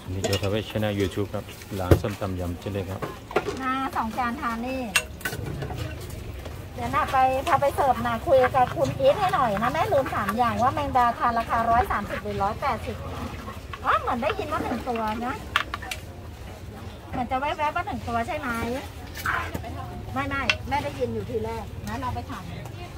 นี่จะทำให้ช่อง YouTube ครับร้านส้มตำยำเจ๊เล็กครับ 2 จานทานนี่เดี๋ยวพาไปเสิร์ฟคุยกับคุณอีทให้หน่อยนะแม่ลืมถามอย่างว่าแมงดาทานราคา130หรือ180เหมือนได้ยินว่า1 ตัวนะเหมือนจะแวบๆว่า1 ตัวใช่ไหมไม่แม่ได้ยินอยู่ทีแรกนะเราไปถาม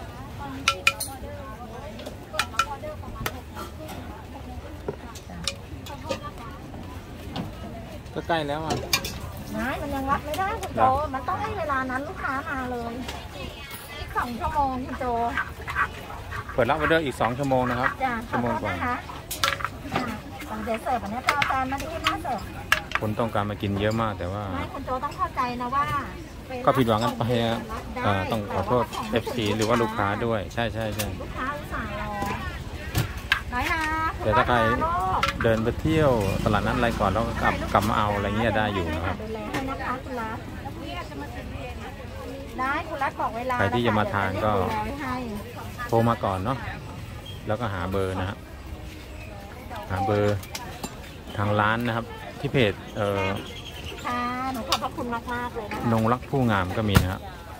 ก็ใกล้แล้วอ่ะมันยังรับไม่ได้คุณโจมันต้องให้เวลานั้นลูกค้ามาเลยอีก2 ชั่วโมงคุณโจเปิดรับออเดอร์อีก2 ชั่วโมงนะครับชั่วโมงกว่าต้องเดี๋ยวเสิร์ฟอันนี้เปล่าแฟนมาที่หน้าเสิร์ฟคนต้องการมากินเยอะมากแต่ว่าคุณโจต้องเข้าใจนะว่าก็ผิดหวังกันไปต้องขอโทษ FC หรือว่าลูกค้าด้วยใช่ลูกค้าอุตส่าห์รอน้อยนะแต่ถ้าใครเดินไปเที่ยวตลาดนั้นอะไรก่อนแล้วก็กลับมาเอาอะไรเงี้ยได้อยู่นะครับได้คุณรัฐบอกเวลาใครที่จะมาทานก็โทรมาก่อนเนาะแล้วก็หาเบอร์นะฮะหาเบอร์ทางร้านนะครับที่เพจค่ะหนูขอบพระคุณมากเลยนงรักผู้งามก็มีนะครับ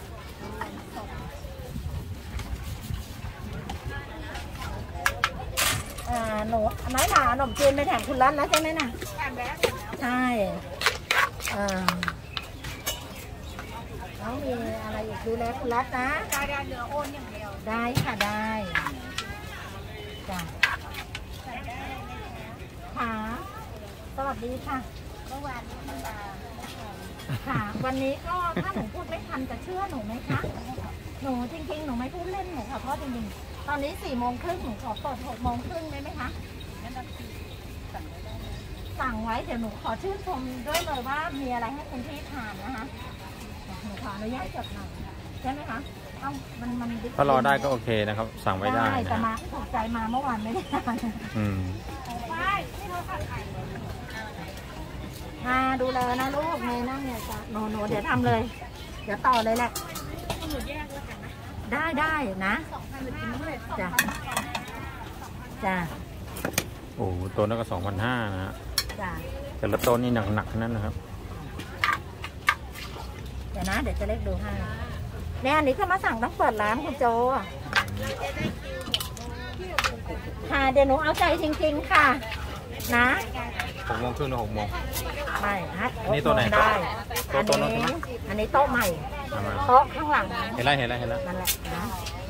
หนูไม้หนาขนมจีนไปแถมคุณรัฐนะใช่ไหมน่ะใช่แล้วมีอะไรอีกดูแลคุณรัฐนะได้เหลือโอนอย่างเดียวได้ค่ะได้จ้ะค่ะสวัสดีค่ะเมื่อวานนี้ค่ะวันนี้ก็ถ้าหนูพูดไม่ทันจะเชื่อหนูไหมคะหนูจริงๆหนูไม่พูดเล่นหนูขอโทษจริงๆตอนนี้4 โมงครึ่งหนูขอเปิด6 โมงครึ่งได้ไหมคะสั่งไว้เดี๋ยวหนูขอชื่นชมด้วยเลยว่ามีอะไรให้คุณพี่ทานนะคะหนูขออนุญาตจดหน่อยใช่ไหมคะถ้ารอได้ก็โอเคนะครับสั่งไว้ได้แต่มาถูกใจมาเมื่อวานไม่ได้มาดูแลนะลูกเมย์นั่งเนี่ยจ้ะหนูเดี๋ยวทำเลยเดี๋ยวต่อเลยแหละได้นะจ้ะโอ้ตัวนั้นก็2,500นะฮะแต่ละต้นนี่หนักๆนั่นนะครับเดี๋ยวจะเล็กดูให้เนี่ยอันนี้ก็มาสั่งต้องเปิดร้านคุณโจค่ะเดี๋ยวหนูเอาใจจริงๆค่ะนะ 6 โมงครึ่งหรือ6 โมงไม่ฮะนี่ตัวไหนได้ตัวนั้นใช่ไหมอันนี้โต๊ะใหม่โต๊ะข้างหลังเห็นแล้วนั่นแหละนะ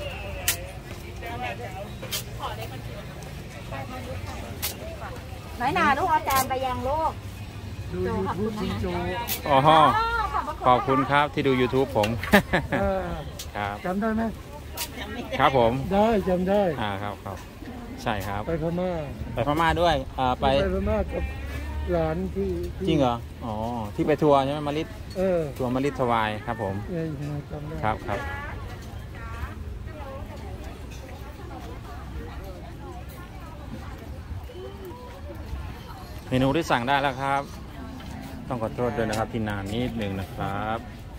น้อยนาลูกอาจารย์ไปยังลูกดู YouTube คุณโจขอบคุณครับที่ดู YouTube ผมครับจำได้ไหมครับผมได้จำได้ครับใช่ครับไปพม่าด้วยไปพม่ากับหลานที่จริงเหรอที่ไปทัวร์ใช่ไหมมาริสทัวร์มาริสทวายครับผมจำได้ครับเมนูที่สั่งได้แล้วครับต้องขอโทษด้วยนะครับที่นานนิดนึงนะครับ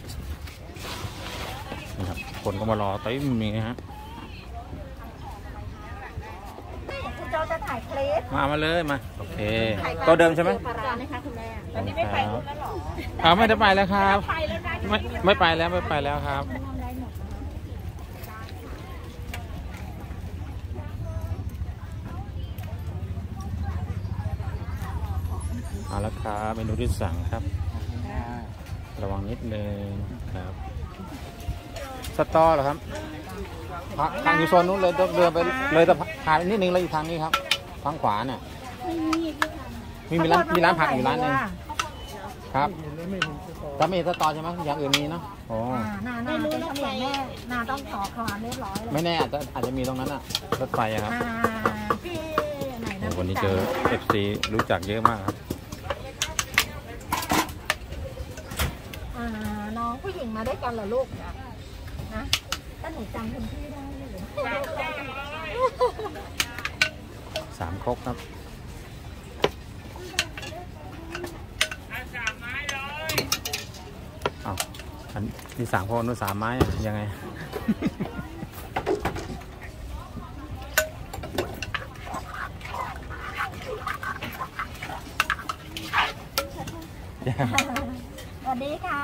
คนก็มารอเต็มมีฮะคุณโจจะถ่ายคลิปมาเลยมาโอเคตัวเดิมใช่ไหมตอนนี้ไม่ไปแล้วหรอไม่ได้ไปแล้วครับไม่ไปแล้วครับเอาละครับเมนูที่สั่งครับระวังนิดนึงครับสตอเหรอครับทางอยู่โซนนู้นเลยเดินไปเลยแต่ผ่านนิดนึงแล้วอยู่ทางนี้ครับทางขวาเนี่ยมีร้านผักอยู่ร้านนึงครับถ้าไม่สตอใช่ไหมอย่างอื่นมีเนาะน่าเป็นขนมแม่น่าต้องขอความเรียบร้อยเลยไม่แน่อาจจะมีตรงนั้นอ่ะรถไฟครับวันนี้เจอ FC รู้จักเยอะมากครับน้องผู้หญิงมาด้วยกันเหรอลูกนะถ้าหนูจำคุณพี่ได้ 3 ครกครับอันที่3 คนนู้น3 ไม้ยังไงสวัสดีค่ะ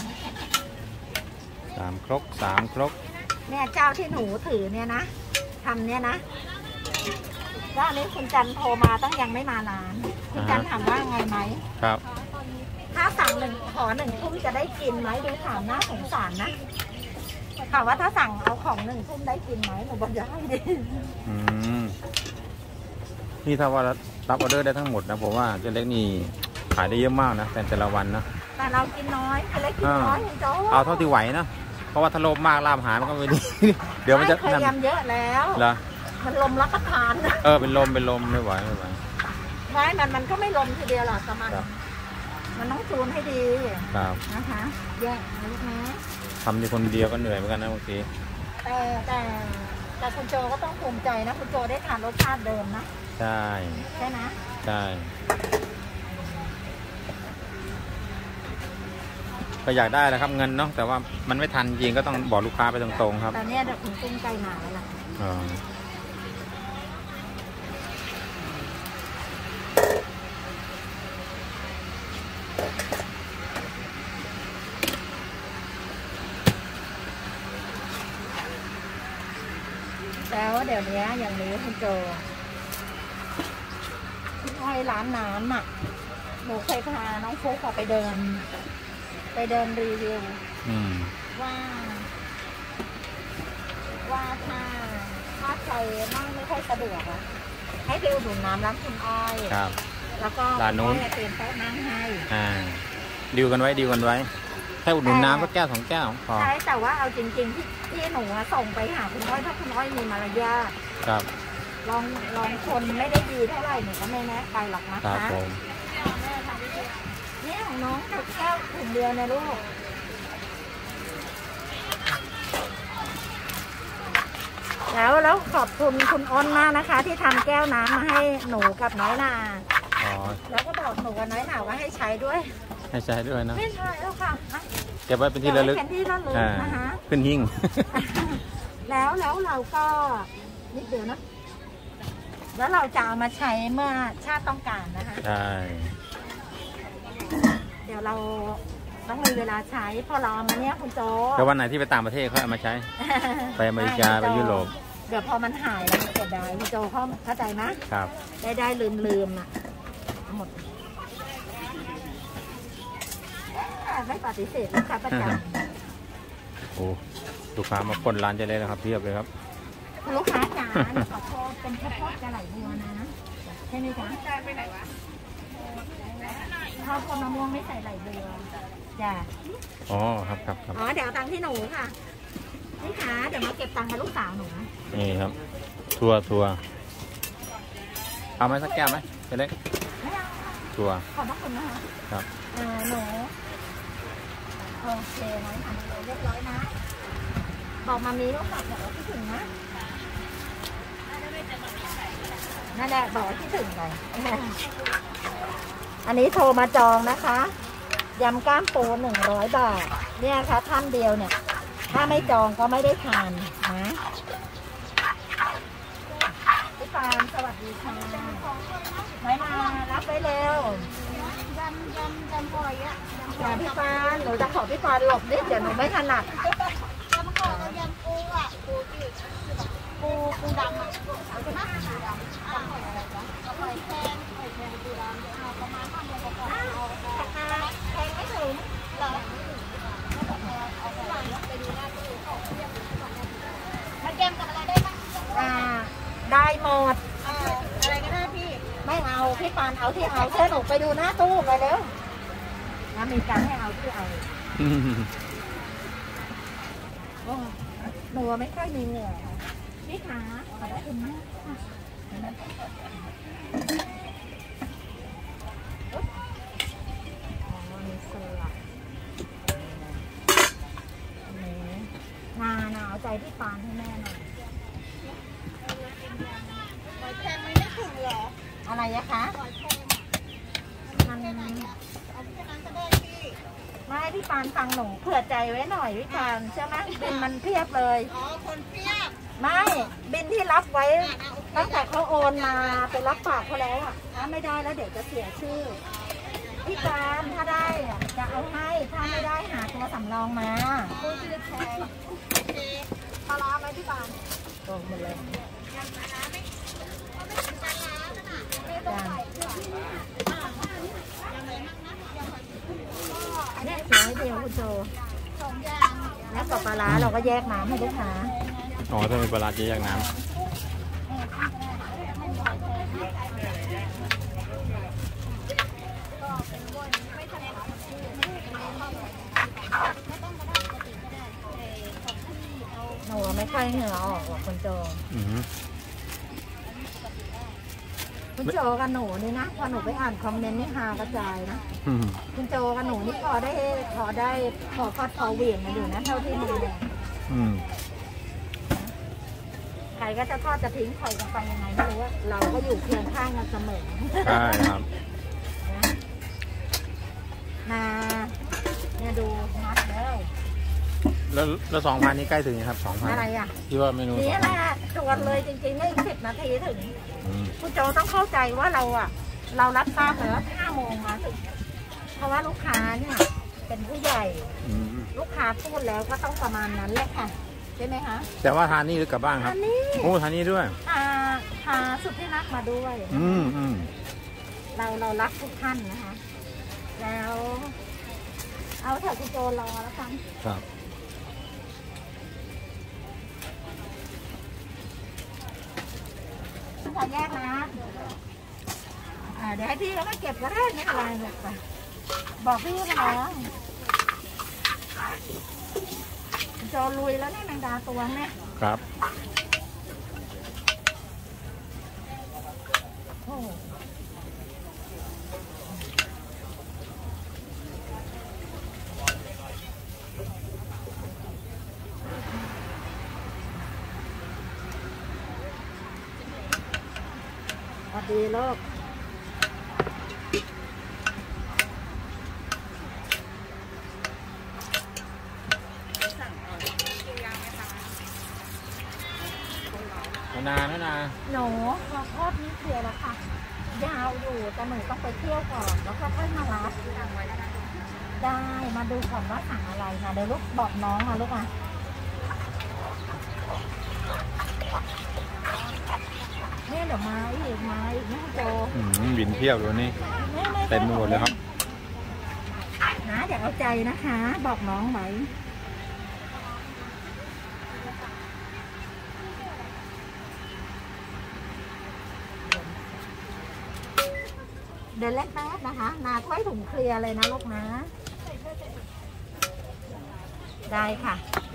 3 ครก 3 ครกเนี่ยเจ้าที่หนูถือเนี่ยนะทำเนี่ยนะแล้วอันนี้คุณจันโทรมาต้องยังไม่มาร้านคุณจันถามว่าไงไหมครับถ้าสั่งขอ1 ทุ่มจะได้กินไหมดูถามน่าสงสารนะถามว่าถ้าสั่งเอาของ1 ทุ่มได้กินไหมหนูบอกได้ดินี่ถ้าว่ารับออเดอร์ได้ทั้งหมดนะผมว่าเจ๊เล็กนี่ขายได้เยอะมากนะแต่ละวันนะแต่เรากินน้อยเล็กกินน้อยคุณโจ้เอาเท่าที่ไหวนะเพราะว่าถ้าโลภมากลาบหายมันก็ไม่ดี เดี๋ยวมันจะพยายามเยอะแล้วเหรอมันลมรับประทานเป็นลมไม่ไหวไม่มันก็ไม่ลมทีเดียวหรอกแต่มันต้องจูนให้ดีครับนะคะแยกนะลูกนะทำอยู่คนเดียวก็เหนื่อยเหมือนกันนะบางทีแต่คุณโจก็ต้องภูมิใจนะคุณโจได้ทานรสชาติเดิมนะใช่ใช่ไหมใช่ก็อยากได้นะครับเงินเนาะแต่ว่ามันไม่ทันจริงก็ต้องบอกลูกค้าไปตรงๆครับแต่เนี่ยเดี๋ยวคุณกุ้งไก่หนาแล้วล่ะแล้วเดี๋ยวนี้อย่างนี้คุณโจอ้อยร้านน้ำอ่ะหนูเคยพาน้องฟุ๊กไปเดินรีวิวว่าถ้าใครไม่ค่อยสะดวกอะให้ไปอุดหนุนน้ำร้านคุณอ้อยแล้วก็ร้านนู้นเตรียมโต๊ะนั่งให้ดีลกันไว้แค่อุดหนุนน้ำก็แก้ว2 แก้วพอใช่แต่ว่าเอาจริงๆที่หนูส่งไปหาคุณอ้อยถ้าคุณอ้อยมีมารยาทครับลองคนไม่ได้ดีเท่าไหร่หนูก็ไม่แนะไปหรอกนะคะนี่ของน้องกับแก้วถุงเดียวนะลูกแล้วขอบคุณคุณอ้นมากนะคะที่ทำแก้วน้ำมาให้หนูกับน้อยนาแล้วก็บอกหนูกับน้อยนาว่าให้ใช้ด้วยนะไม่ใช่แล้วค่ะเก็บไว้เป็นที่ระลึกนะคะขึ้นหิ้งแล้วเราก็นิดเดียวนะแล้วเราจะเอามาใช้เมื่อชาติต้องการนะคะใช่เดี๋ยวเราต้องมีเวลาใช้พอเราเอามาเนี้ยคุณโจแต่วันไหนที่ไปต่างประเทศเขาเอามาใช้ ไปอเมริกาไปยุโรปเดี๋ยวพอมันหายแล้วมันจะได้คุณโจเข้าใจไหมครับได้ลืมอ่ะหมดไม่ปฏิเสธลูกค้าประจำโอ้ลูกค้ามาคนร้านจะเลยนะครับเพียบเลยครับลูกค้าจ๋าขอโทษเป็นข้าวโพดกระไหลบัวนะใช่ไหมจ๊ะไปไหนวะข้าวโพดมะม่วงไม่ใส่ไหลบัวจ้ะอ๋อครับเดี๋ยวตังค์ที่หนูค่ะนี่ค่ะเดี๋ยวมาเก็บตังค์กับลูกสาวหนูนี่ครับทัวเอาไหมสักแก้วไหมเล็กทัวขอบพระคุณนะคะครับหนูโอเคนะเรียบร้อยนะบอกมามีลูกสาวบอกว่าคิดถึงนะนั่นแหละบอกว่าคิดถึงเลยอันนี้โทรมาจองนะคะยำก้ามปู100 บาทเนี่ยค่ะท่านเดียวเนี่ยถ้าไม่จองก็ไม่ได้ทานนะพี่ปานสวัสดีค่ะไม่มารับไปเร็วยำพอยอ่ะพี่ปานหนูจะขอพี่ปานหลบนิดเดี๋ยวหนูไม่ถนัดยำขอยำปูอ่ะปูดำอ่ะเอาใช่ไหมปูดำเอาไปแทงปูดำเอาประมาณ5 โมงกว่าแทงไม่ถึงหรอไปดูหน้าตู้มันแกมกับอะไรได้บ้างได้หมดอะไรก็ได้พี่ไม่เอาพี่ปานเอาที่เอาเชิญหนูไปดูหน้าตู้ไปเร็วนะมีการให้เอาที่เอาหนูไม่ค่อยมีเหงื่อพี่ขาขอบคุณมากค่ะมีสลัดนาเอาใจพี่ปานให้แม่หน่อยแทงไม่ถึงเหรออะไรอะคะมันเอาแค่นั้นก็ได้พี่ไม่พี่ปานฟังหนูเผื่อใจไว้หน่อยพี่ปานใช่ไหมบินมันเพียบเลยคนเพียบไม่บินที่รับไว้ตั้งแต่เขาโอนมาไปรับฝากเขาแล้วอ่ะถ้าไม่ได้แล้วเดี๋ยวจะเสียชื่อพี่การถ้าได้อะจะเอาให้ถ้าไม่ได้หาตัวสำรองมาปลาร้าไหมพี่การโอ้หมดเลยเนี่ยเสียเดียวคุณโจแล้วกับปลาร้าเราก็แยกน้ำให้ลูกค้าอ๋อถ้ามีปลาร้าจะแยกน้ำหนูไม่ค่อยเหงื่อออกหรอกคุณโจคุณโจกับหนูนี่นะพอหนูไปอ่านคอมเมนต์นี่ฮากระจายนะคุณโจกับหนูนี่พอฟัดพอเหวี่ยงกันอยู่นะเท่าที่ดูเนี่ยใครก็จะทอดจะทิ้งใครกันไปยังไงไม่รู้ว่าเราก็อยู่เคียงข้างกันเสมอใช่ครับมาเนี่ยดูนัดแล้ว2,000นี่ใกล้ถึงครับ2,000 อะไรอ่ะที่ว่าเมนูนี่แหละชวนเลยจริงๆไม่10 นาทีถึงคุณโจต้องเข้าใจว่าเรารับทราบแล้ว5 โมงมาถึงเพราะว่าลูกค้าเนี่ยเป็นผู้ใหญ่ลูกค้าพูดแล้วก็ต้องประมาณนั้นแหละค่ะใช่ไหมคะแต่ว่าทานนี่หรือกลับบ้านครับโอ้ทานนี่ด้วยพาสุดที่รักมาด้วยเรารักทุกท่านนะคะแล้วเอาเถอะคุณโจรอแล้วกันครับขอแยกนะเดี๋ยวให้พี่เขาไปเก็บก็ได้ไม่เป็นไรหรอกค่ะบอกพี่เขาแล้วโจลุยแล้วนี่แมงดาตัวเนี่ยครับสวัสดีลูกนานหนูขอโทษนี่เคลียร์แล้วค่ะยาวอยู่แต่หนูต้องไปเที่ยวก่อนแล้วก็ค่อยมารับได้มาดูก่อนว่าสั่งอะไรนะเดี๋ยวลูกบอกน้องมาลูกอ่ะเนี่ยเดี๋ยวมาอีกนะโจบินเที่ยวตัวนี้เต็มไปหมดเลยครับนะเดี๋ยวเอาใจนะคะบอกน้องไว้เดินเล็กแป๊บนะคะนาถ้วยถุงเคลียร์เลยนะลูกนะได้ค่ะ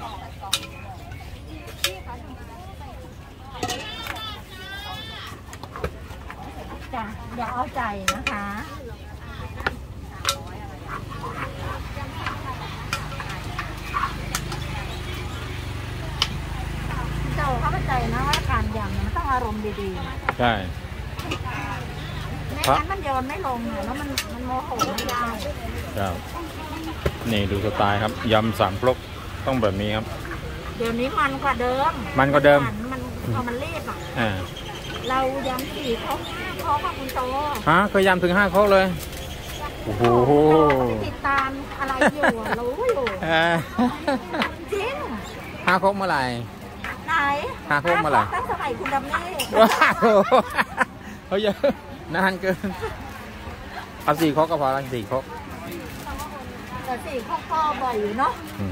จ้ะเดี๋ยวเอาใจนะคะเจ้าเข้าใจนะว่าการยำมันต้องอารมณ์ดีๆใช่ไม่งั้นมันโยนไม่ลงเนี่ยแล้วมันโมโหไม่ได้ครับนี่ดูสไตล์ครับยำ3 ครกต้องแบบนี้ครับเดี๋ยวนี้มันกว่าเดิมมันพอมันรีบอ่ะเรายำ4 ครก5 ครกกับคุณโตเคยยำถึง5 ครกเลยโอ้โหติดตามอะไรอยู่รู้อยู่จริง 5 ครกเมื่อไหร่ไหน 5 ครกเมื่อไหร่ตั้งสมัยคุณดำนี่เขาเยอะนานเกินเอา4 ครกก็พอแล้ว4 ครกแต่4 ครกก็บ่อยอยู่เนาะ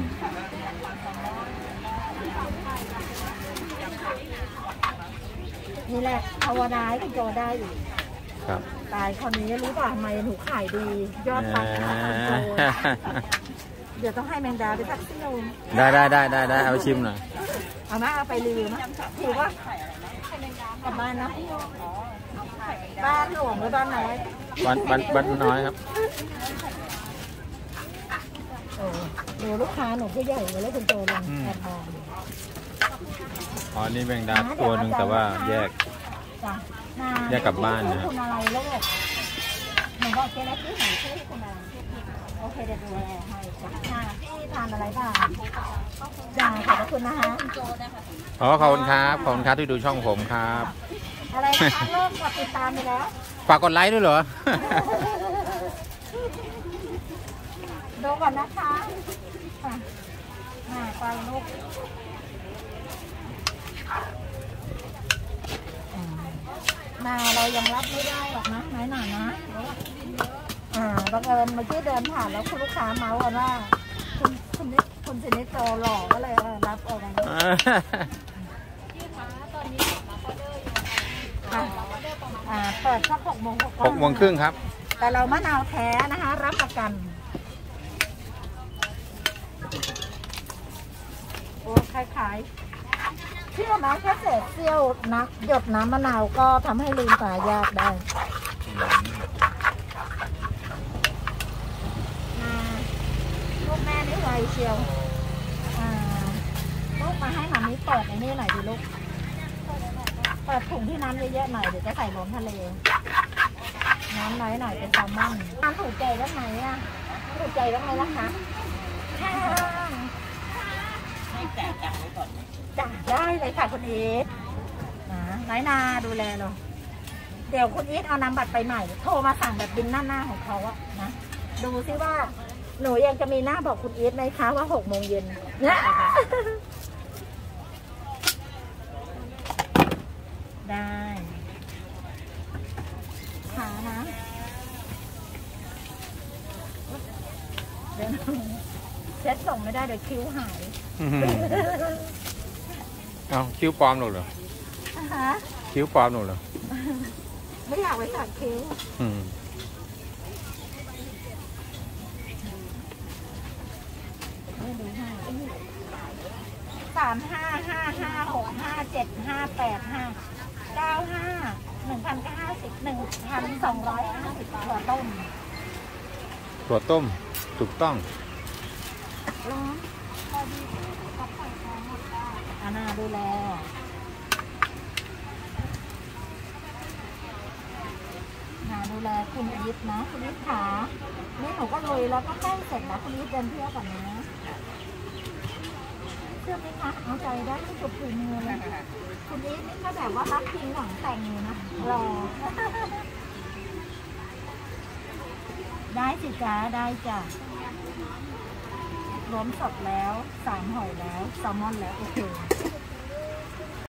นี่แหละภาวนาให้คุณโจได้อยู่ครับตายคนนี้รู้ป่ะทำไมหนูขายดียอดปังคุณโจเดี๋ยวต้องให้แมงดาไปสักเที่ยวได้เอาชิมหน่อยเอาไปรีวิวนะถือว่ากลับบ้านนะบ้านหลวงหรือบ้านน้อยบ้านน้อยครับดูลูกค้าหนูผู้ใหญ่เลยคุณโจลงแอบมองอ๋อนี่แมงดาตัวหนึ่งแต่ว่าแยกกลับบ้านนะคุณอะไรลูกหนูบอกเจ๊เล็กที่หนูชื่อคุณอะไรโอเคเดี๋ยวดูแลให้จ้ะพี่ทานอะไรบ้างจ้าขอบคุณนะคะขอบคุณครับที่ดูช่องผมครับอะไรนะคะเริ่มกดติดตามไปแล้วฝากกดไลค์ด้วยเหรอดูก่อนนะคะไปลูกนาเรายังรับไม่ได้หรอกนะไหนหนานะบังเอิญเมื่อกี้เดินผ่านแล้วคุณลูกค้าเมาส์กันว่าคุณชนิดโตหล่อก็เลยรับออกมาเปิดสัก6 โมง 6 โมงครึ่งครับแต่เรามะนาวแท้นะคะรับประกันโอ้คล้ายๆเชื่อไหมแค่เศษเสี้ยวนักหยดน้ำมะนาวก็ทำให้ลืมตายากได้ลูกแม่นี่ไวเชียวลูกมาให้หมามิเปิดไอ้นี่หน่อยดิลูกเปิดถุงที่น้ำเยอะๆหน่อยเดี๋ยวจะใส่ล้นทะเลน้ำน้อยหน่อยเป็นแซลมอนน้ำถูกใจบ้างไหมอ่ะถูกใจบ้างไหมล่ะคะให้แจกจังไว้ก่อนจ้ะได้เลยค่ะคุณอีทน้อยนาดูแลเราเดี๋ยวคุณอีทเอานำบัตรไปใหม่โทรมาสั่งแบบบินหน้าของเขาอะนะดูซิว่าหนูยังจะมีหน้าบอกคุณอีทไหมคะว่า6 โมงเย็นได้ขานะเดี๋ยวเช็ดส่งไม่ได้เดี๋ยวคิ้วหายเอาคิ้วปลอมหนูเหรอคิ้วปลอมหนูเหรอไม่อยากไปสักคิ้ว1,250 ถั่วต้มถูกต้องร้อนพอดีนาดูแลคุณอีทนะคุณอีทขานี่หนูก็ลุยแล้วก็แป้งเสร็จแล้วคุณอีทเดินเที่ยวก่อนนะเชื่อไหมคะเอาใจได้ไม่จุดฝีมือเลยคุณอีทนี่ก็แบบว่ารักจริงหวังแต่งอยู่นะรอได้สิจ้าได้จ้ะล้มสดแล้ว3 หอยแล้วแซลมอนแล้วโอเค